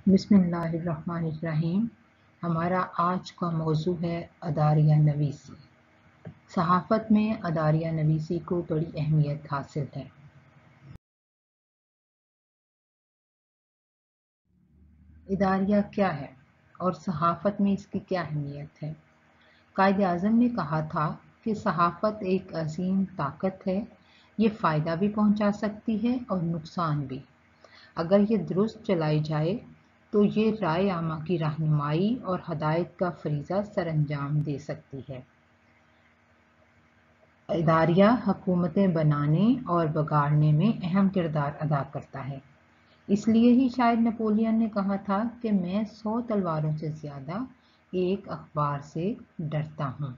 बिस्मिल्लाहिर्रहमानिर्रहीम। हमारा आज का मौजू है अदारिया नवीसी। सहाफ़त में अदारिया नवीसी को बड़ी अहमियत हासिल है। इदारिया क्या है और सहाफ़त में इसकी क्या अहमियत है? कायद आज़म ने कहा था कि सहाफ़त एक अजीम ताकत है। ये फ़ायदा भी पहुंचा सकती है और नुकसान भी। अगर ये दुरुस्त चलाई जाए तो ये राय आमा की रहनुमाई और हदायत का फरीज़ा सरअंजाम दे सकती है। इदारिया हुकूमतें बनाने और बिगाड़ने में अहम किरदार अदा करता है। इसलिए ही शायद नेपोलियन ने कहा था कि मैं 100 तलवारों से ज़्यादा एक अखबार से डरता हूँ।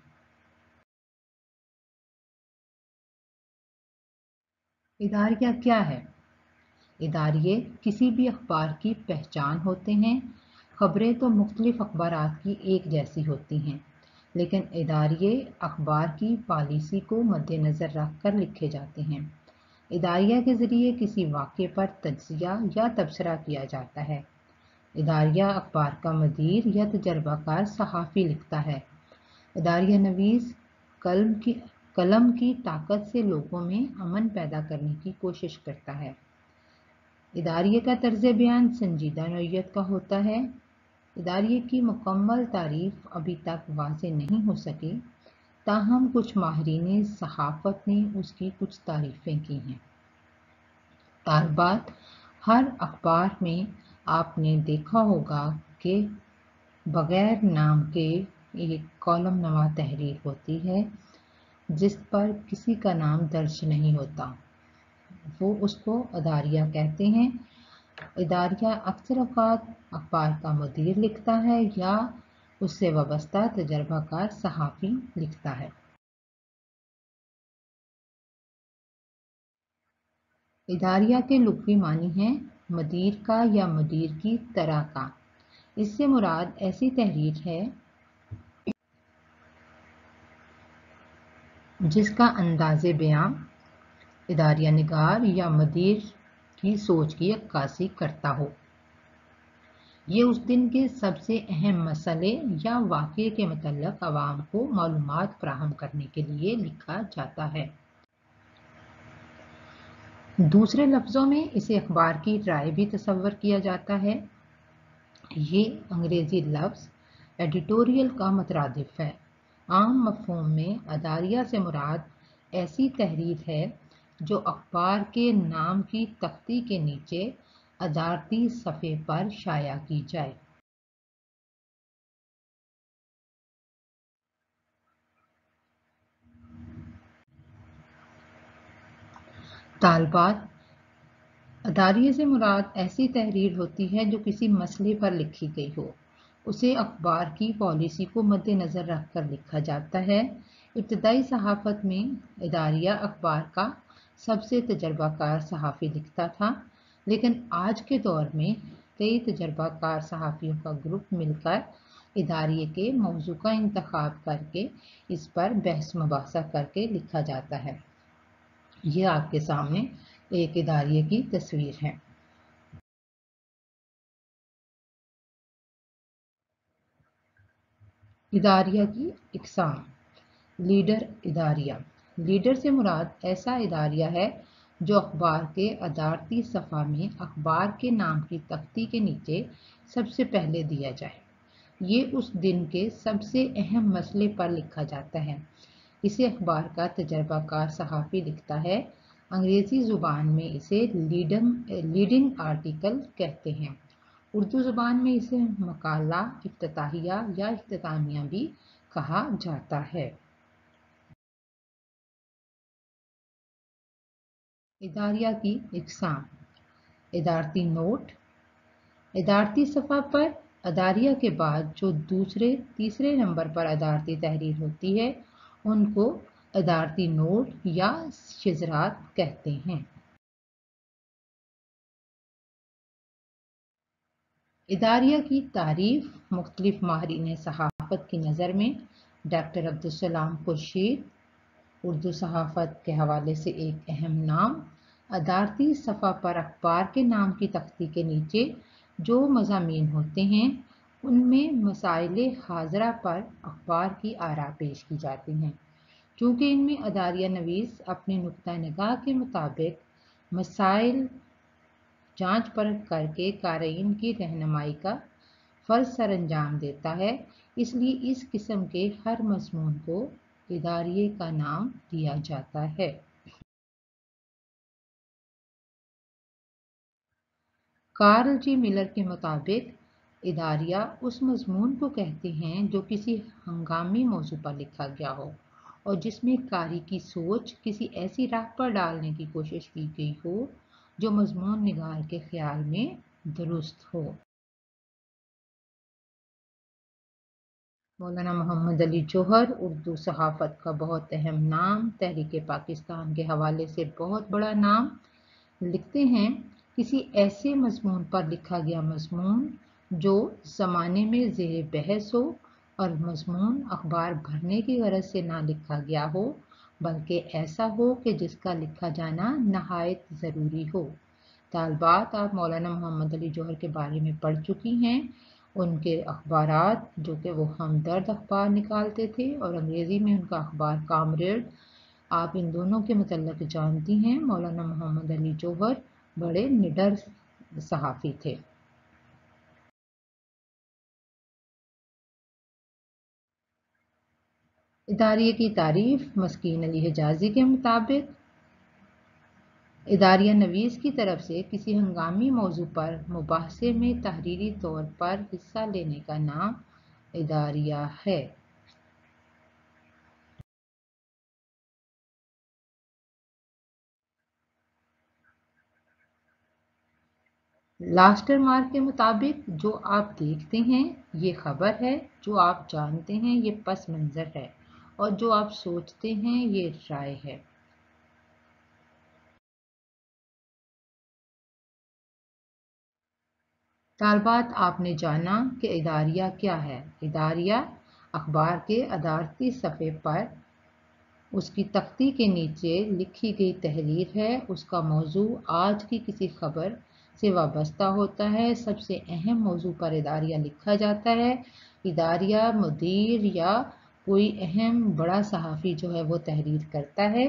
इदारिया क्या है? इदारिये किसी भी अखबार की पहचान होते हैं। खबरें तो मुख्तलिफ अखबारात की एक जैसी होती हैं, लेकिन इदारिये अखबार की पॉलिसी को मद्देनज़र रख कर लिखे जाते हैं। इदारिया के ज़रिए किसी वाक़े पर तज्ज़िया या तबसरा किया जाता है। इदारिया अखबार का मदीर या तजर्बाकार सहाफ़ी लिखता है। इदारिया नवीस कलम की ताकत से लोगों में अमन पैदा करने की कोशिश करता है। इदारिये का तर्ज़ बयान संजीदा नौइयत का होता है। इदारिये की मुकम्मल तारीफ़ अभी तक वाज़ेह नहीं हो सकी, ताहम कुछ माहिरीन सहाफ़त ने उसकी कुछ तारीफ़ें की हैं। तालबात, हर अखबार में आपने देखा होगा कि बग़ैर नाम के एक कॉलम नुमा तहरीर होती है जिस पर किसी का नाम दर्ज नहीं होता। वो उसको इदारिया कहते हैं। इदारिया अक्सर औक़ात अखबार का मुदीर लिखता है या उससे वाबस्ता तजर्बाकार सहाफ़ी लिखता है। इदारिया के लुग़वी मानी हैं मदीर का या मदीर की तरह का। इससे मुराद ऐसी तहरीर है जिसका अंदाज़े बयां इदारिया निगार या मदीर की सोच की अक्कासी करता हो। ये उस दिन के सबसे अहम मसले या वाक़े के मुतल्लिक़ अवाम को मालूमात फ़राहम करने के लिए लिखा जाता है। दूसरे लफ्ज़ों में इसे अखबार की राय भी तसव्वुर किया जाता है। ये अंग्रेज़ी लफ्ज़ एडिटोरियल का मुतरादिफ़ है। आम मफ़हूम में अदारिया से मुराद ऐसी तहरीर है जो अखबार के नाम की तख्ती के नीचे अदारती सफ़े पर शाया की जाए। तालबात, अदारिये से मुराद ऐसी तहरीर होती है जो किसी मसले पर लिखी गई हो। उसे अखबार की पॉलिसी को मद्देनज़र रख कर लिखा जाता है। इब्तदाई सहाफ़त में इदारिया अखबार का सबसे तजर्बाकार सहाफ़ी लिखता था, लेकिन आज के दौर में कई तजर्बाकार सहाफ़ियों का ग्रुप मिलकर इदारिये के मौज़ू का इंतखाब करके इस पर बहस मुबाहसा करके लिखा जाता है। ये आपके सामने एक इदारिये की तस्वीर है। इदारिया की इक़साम। लीडर इदारिया। लीडर से मुराद ऐसा इदारिया है जो अखबार के अदारती सफ़ा में अखबार के नाम की तख्ती के नीचे सबसे पहले दिया जाए। ये उस दिन के सबसे अहम मसले पर लिखा जाता है। इसे अखबार का तजर्बाकार सहाफ़ी लिखता है। अंग्रेज़ी ज़ुबान में इसे लीडिंग आर्टिकल कहते हैं। उर्दू ज़ुबान में इसे मकाला, इफ्तिताहिया या इख्तितामिया भी कहा जाता है। इदारिया की इक़साम। इदारती नोट। इदारती सफ़ा पर अदारिया के बाद जो तीसरे नंबर पर अदारती तहरीर होती है उनको इदारती नोट या शिज़रात कहते हैं। इदारिया की तारीफ़ मुख्तलिफ माहिरीन सहाफ़त की नज़र में डॉक्टर अब्दुस्सलाम खुर्शीद, उर्दू सहाफ़त के हवाले से एक अहम नाम, अदारती सफ़ा पर अखबार के नाम की तख्ती के नीचे جو مضامین ہوتے ہیں ان میں مسائل حاضرہ پر اخبار کی آراء پیش کی جاتی ہیں، چونکہ ان میں اداریہ نویس اپنے نقطہ نگاہ کے مطابق مسائل جانچ پرکھ کر کے قارئین کی رہنمائی کا فرض سر انجام دیتا ہے، اس لیے اس قسم کے ہر مضمون کو اداریے کا نام دیا جاتا ہے۔ کارل جی ملر کے مطابق اداریہ اس مضمون کو کہتے ہیں جو کسی ہنگامی موضوع پر لکھا گیا ہو اور جس میں قاری کی سوچ کسی ایسی راہ پر ڈالنے کی کوشش کی گئی ہو جو مضمون نگار کے خیال میں درست ہو۔ مولانا محمد علی جوہر اردو صحافت کا بہت اہم نام، تحریک پاکستان کے حوالے سے بہت بڑا نام، لکھتے ہیں کسی ایسے مضمون پر لکھا گیا مضمون جو زمانے میں زیر بحث ہو اور مضمون اخبار بھرنے کی غرض سے نہ لکھا گیا ہو بلکہ ایسا ہو کہ جس کا لکھا جانا نہایت ضروری ہو۔ طالبات آپ مولانا محمد علی جوہر کے بارے میں پڑھ چکی ہیں، ان کے اخبارات جو کہ وہ ہمدرد اخبار نکالتے تھے اور انگریزی میں ان کا اخبار کامریڈ، آپ ان دونوں کے متعلق جانتی ہیں۔ مولانا محمد علی جوہر بڑے نڈر صحافی تھے۔ اداریہ کی تعریف مسکین علی حجازی کے مطابق اداریہ نویس کی طرف سے کسی ہنگامی موضوع پر مباحثے میں تحریری طور پر حصہ لینے کا نام اداریہ ہے۔ لاسٹر مارک کے مطابق جو آپ دیکھتے ہیں یہ خبر ہے، جو آپ جانتے ہیں یہ پس منظر ہے، اور جو آپ سوچتے ہیں یہ رائے ہے۔ طالبات آپ نے جانا کہ اداریہ کیا ہے۔ اداریہ اخبار کے ادارتی صفحے پر اس کی تختی کے نیچے لکھی گئی تحریر ہے، اس کا موضوع آج کی کسی خبر سے وابستہ ہوتا ہے۔ سب سے اہم موضوع پر اداریہ لکھا جاتا ہے۔ اداریہ مدیر یا کوئی اہم بڑا صحافی جو ہے وہ تحریر کرتا ہے،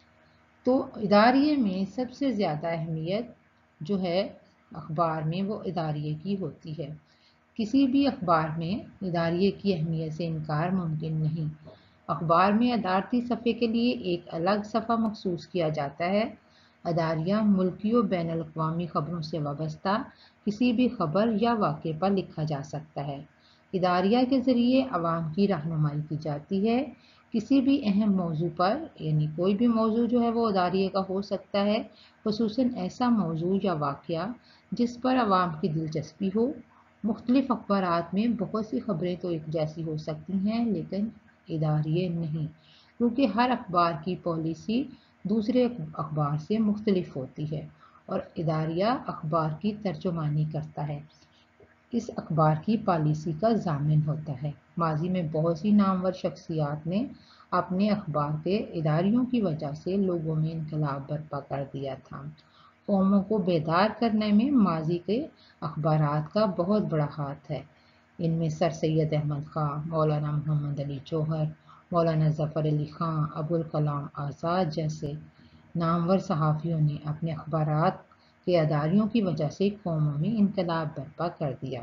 تو اداریے میں سب سے زیادہ اہمیت جو ہے اخبار میں وہ اداریے کی ہوتی ہے۔ کسی بھی اخبار میں اداریے کی اہمیت سے انکار ممکن نہیں۔ اخبار میں ادارتی صفحے کے لیے ایک الگ صفحہ مخصوص کیا جاتا ہے۔ اداریہ ملکی و بین الاقوامی خبروں سے وابستہ کسی بھی خبر یا واقعے پر لکھا جا سکتا ہے۔ اداریہ کے ذریعے عوام کی رہنمائی کی جاتی ہے۔ کسی بھی اہم موضوع پر، یعنی کوئی بھی موضوع جو ہے وہ اداریے کا ہو سکتا ہے، خصوصاً ایسا موضوع یا واقعہ جس پر عوام کی دلچسپی ہو۔ مختلف اخبارات میں بہت سی خبریں تو ایک جیسی ہو سکتی ہیں لیکن اداریے نہیں، کیونکہ ہر اخبار کی پالیسی دوسرے اخبار سے مختلف ہوتی ہے اور اداریہ اخبار کی ترجمانی کرتا ہے، اس اخبار کی پالیسی کا ضامن ہوتا ہے۔ ماضی میں بہت سی نامور شخصیات نے اپنے اخبار کے اداریوں کی وجہ سے لوگوں میں انقلاب برپا کر دیا تھا۔ قوموں کو بیدار کرنے میں ماضی کے اخبارات کا بہت بڑا ہاتھ ہے۔ ان میں سر سید احمد خان، مولانا محمد علی جوہر، مولانا ظفر علی خان، ابوالکلام آزاد جیسے نامور صحافیوں نے اپنے اخبارات کے اداریوں کی وجہ سے قوموں میں انقلاب برپا کر دیا۔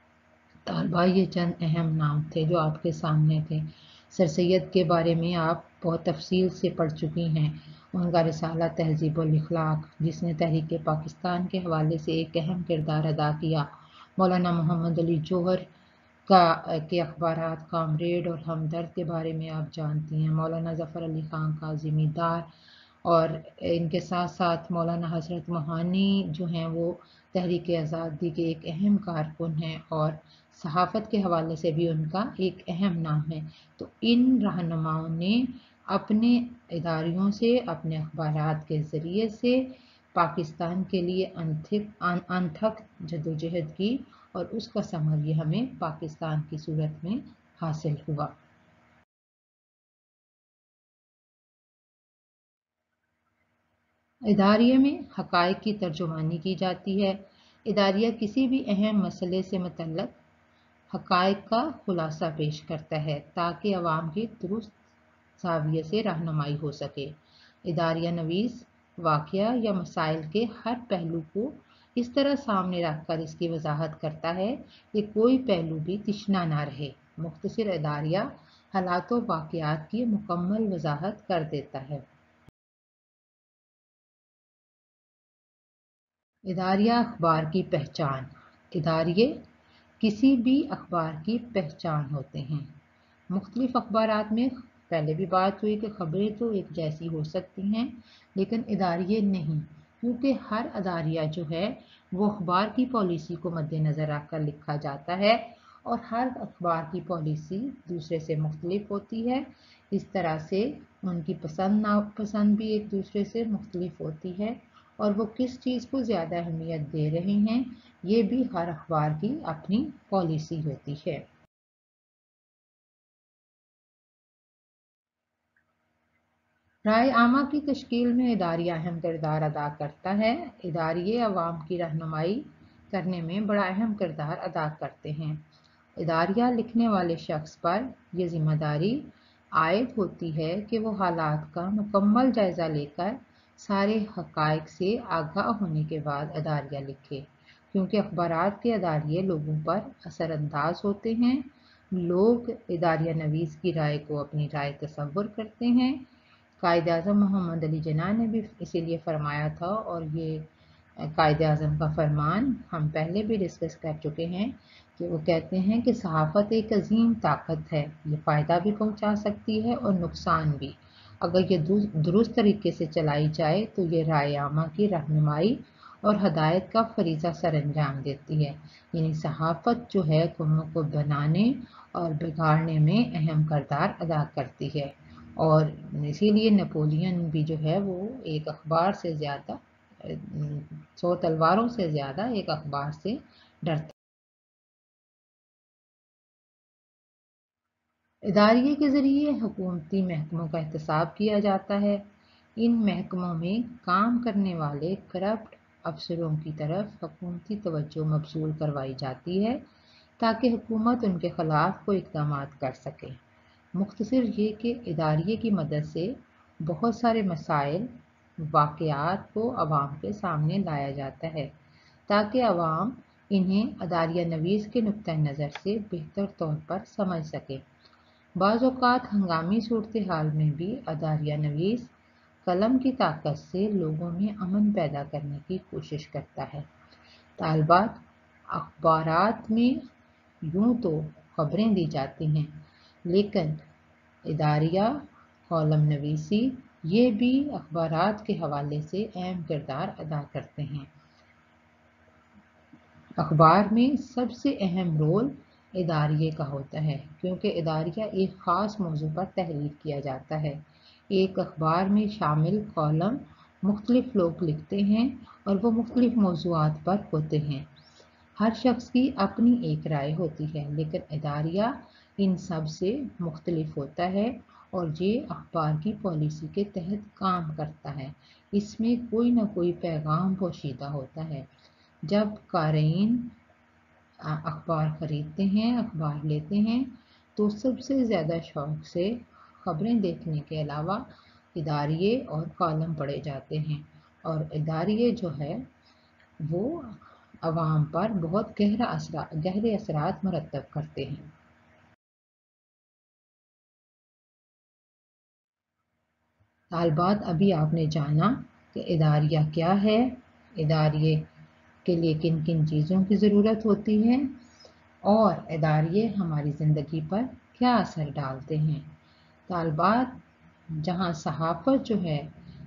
طالبہ یہ چند اہم نام تھے جو آپ کے سامنے تھے۔ سر سید کے بارے میں آپ بہت تفصیل سے پڑھ چکی ہیں۔ ان کا رسالہ تہذیب الاخلاق جس نے تحریک پاکستان کے حوالے سے ایک اہم کردار ادا کیا۔ مولانا محمد علی جوہر کے اخبارات کامریڈ اور ہمدرد کے بارے میں آپ جانتی ہیں۔ مولانا ظفر علی خان کاظمی دار اور ان کے ساتھ ساتھ مولانا حضرت موہانی جو ہیں وہ تحریک آزادی کے ایک اہم کارکن ہیں اور صحافت کے حوالے سے بھی ان کا ایک اہم نام ہے۔ تو ان رہنماؤں نے اپنے اداریوں سے، اپنے اخبارات کے ذریعے سے پاکستان کے لیے انتھک جدوجہد کی اور اس کا ثمر یہ ہمیں پاکستان کی صورت میں حاصل ہوا۔ اداریے میں حقائق کی ترجمانی کی جاتی ہے۔ اداریہ کسی بھی اہم مسئلے سے متعلق حقائق کا خلاصہ پیش کرتا ہے تاکہ عوام کی درست زاویے سے رہنمائی ہو سکے۔ اداریہ نویس واقعہ یا مسائل کے ہر پہلو کو اس طرح سامنے رکھ کر اس کی وضاحت کرتا ہے کہ کوئی پہلو بھی تشنا نہ رہے۔ مختصر اداریہ حالات و واقعات کی مکمل وضاحت کر دیتا ہے۔ اداریہ اخبار کی پہچان۔ اداریے کسی بھی اخبار کی پہچان ہوتے ہیں۔ مختلف اخبارات میں پہلے بھی بات ہوئی کہ خبریں تو ایک جیسی ہو سکتی ہیں لیکن اداریے نہیں، کیونکہ ہر اداریہ جو ہے وہ اخبار کی پالیسی کو مد نظر رکھ کر لکھا جاتا ہے اور ہر اخبار کی پالیسی دوسرے سے مختلف ہوتی ہے۔ اس طرح سے ان کی پسند ناپسند بھی ایک دوسرے سے مختلف ہوتی ہے اور وہ کس چیز کو زیادہ اہمیت دے رہے ہیں یہ بھی ہر اخبار کی اپنی پالیسی ہوتی ہے۔ رائے عامہ کی تشکیل میں اداریہ اہم کردار ادا کرتا ہے۔ اداریے عوام کی رہنمائی کرنے میں بڑا اہم کردار ادا کرتے ہیں۔ اداریہ لکھنے والے شخص پر یہ ذمہ داری عائد ہوتی ہے کہ وہ حالات کا مکمل جائزہ لے کر سارے حقائق سے آگاہ ہونے کے بعد اداریہ لکھے، کیونکہ اخبارات کے اداریے لوگوں پر اثر انداز ہوتے ہیں۔ لوگ اداریہ نویس کی رائے کو اپنی رائے تصور کرتے ہیں۔ قائد اعظم محمد علی جناح نے بھی اسی لیے فرمایا تھا، اور یہ قائد اعظم کا فرمان ہم پہلے بھی ڈسکس کر چکے ہیں کہ وہ کہتے ہیں کہ صحافت ایک عظیم طاقت ہے، یہ فائدہ بھی پہنچا سکتی ہے اور نقصان بھی۔ اگر یہ درست طریقے سے چلائی جائے تو یہ رائے عامہ کی رہنمائی اور ہدایت کا فریضہ سر انجام دیتی ہے، یعنی صحافت جو ہے قوموں کو بنانے اور بگاڑنے میں اہم کردار ادا کرتی ہے، اور اسی لیے نپولین بھی جو ہے وہ ایک اخبار سے زیادہ 100 تلواروں سے زیادہ ایک اخبار سے ڈرتا۔ اداریے کے ذریعے حکومتی محکموں کا احتساب کیا جاتا ہے۔ ان محکموں میں کام کرنے والے کرپٹ افسروں کی طرف حکومتی توجہ مبذول کروائی جاتی ہے تاکہ حکومت ان کے خلاف کوئی اقدامات کر سکے۔ مختصر یہ کہ اداریے کی مدد سے بہت سارے مسائل واقعات کو عوام کے سامنے لایا جاتا ہے تاکہ عوام انہیں اداریہ نویس کے نقطہ نظر سے بہتر طور پر سمجھ سکے۔ بعض اوقات ہنگامی صورتحال میں بھی اداریہ نویس قلم کی طاقت سے لوگوں میں امن پیدا کرنے کی کوشش کرتا ہے۔ طالبات، اخبارات میں یوں تو خبریں دی جاتی ہیں لیکن اداریہ، کالم نویسی یہ بھی اخبارات کے حوالے سے اہم کردار ادا کرتے ہیں۔ اخبار میں سب سے اہم رول اداریے کا ہوتا ہے، کیونکہ اداریہ ایک خاص موضوع پر تحریر کیا جاتا ہے۔ ایک اخبار میں شامل کالم مختلف لوگ لکھتے ہیں اور وہ مختلف موضوعات پر ہوتے ہیں۔ ہر شخص کی اپنی ایک رائے ہوتی ہے لیکن اداریہ ان سب سے مختلف ہوتا ہے اور یہ اخبار کی پالیسی کے تحت کام کرتا ہے۔ اس میں کوئی نہ کوئی پیغام پوشیدہ ہوتا ہے۔ جب قارئین اخبار خریدتے ہیں، اخبار لیتے ہیں تو سب سے زیادہ شوق سے خبریں دیکھنے کے علاوہ اداریے اور کالم پڑھے جاتے ہیں، اور اداریے جو ہے وہ عوام پر بہت گہرے اثرات مرتب کرتے ہیں۔ طالبات، ابھی آپ نے جانا کہ اداریہ کیا ہے، اداریے کے لیے کن کن چیزوں کی ضرورت ہوتی ہے اور اداریے ہماری زندگی پر کیا اثر ڈالتے ہیں۔ طالبات، جہاں صحافت جو ہے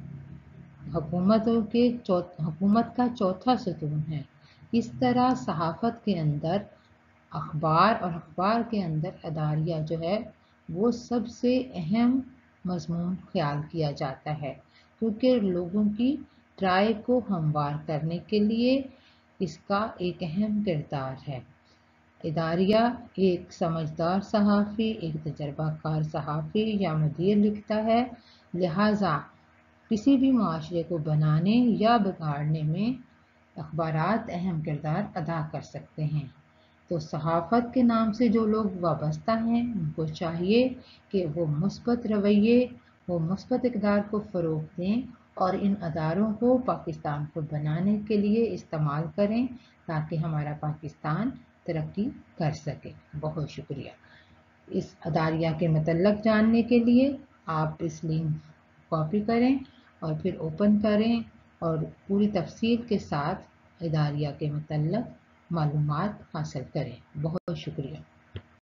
حکومت کا چوتھا ستون ہے، اس طرح صحافت کے اندر اخبار اور اخبار کے اندر اداریہ جو ہے وہ سب سے اہم مضمون خیال کیا جاتا ہے، کیونکہ لوگوں کی رائے کو ہموار کرنے کے لیے اس کا ایک اہم کردار ہے۔ اداریہ ایک سمجھدار صحافی، ایک تجربہ کار صحافی یا مدیر لکھتا ہے، لہٰذا کسی بھی معاشرے کو بنانے یا بگاڑنے میں اخبارات اہم کردار ادا کر سکتے ہیں۔ تو صحافت کے نام سے جو لوگ وابستہ ہیں ان کو چاہیے کہ وہ مثبت رویے، وہ مثبت اقدار کو فروغ دیں اور ان اداروں کو پاکستان کو بنانے کے لیے استعمال کریں تاکہ ہمارا پاکستان ترقی کر سکے۔ بہت شکریہ۔ اس اداریہ کے متعلق جاننے کے لیے آپ اس لنک کاپی کریں اور پھر اوپن کریں اور پوری تفصیل کے ساتھ اداریہ کے متعلق معلومات حاصل کریں۔ بہت شکریہ۔